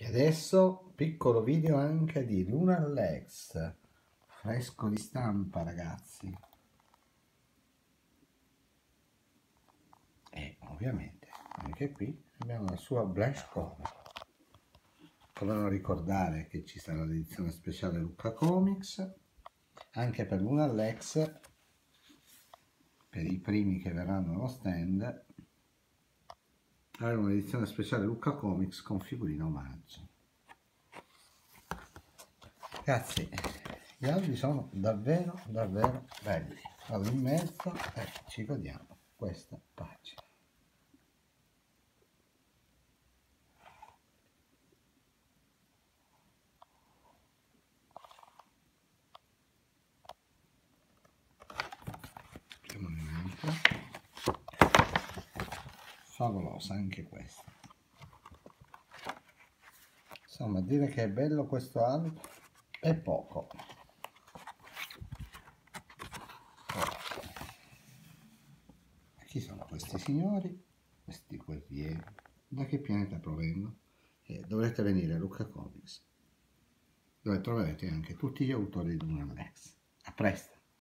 adesso piccolo video anche di Lunar Legs, fresco di stampa ragazzi, e ovviamente anche qui abbiamo la sua blush cover. Come non ricordare che ci sarà l'edizione speciale Lucca Comics anche per Lunar Legs, per i primi che verranno allo stand avremo un'edizione speciale Lucca Comics con figurine omaggio. Ragazzi, gli alberi sono davvero belli. Vado in mezzo e ci godiamo questa pagina. Favolosa anche questa. Insomma, dire che è bello questo album è poco. Chi sono questi signori? Questi guerrieri? Da che pianeta provengono? Dovrete venire a Lucca Comics, dove troverete anche tutti gli autori di Lunar Legs. A presto!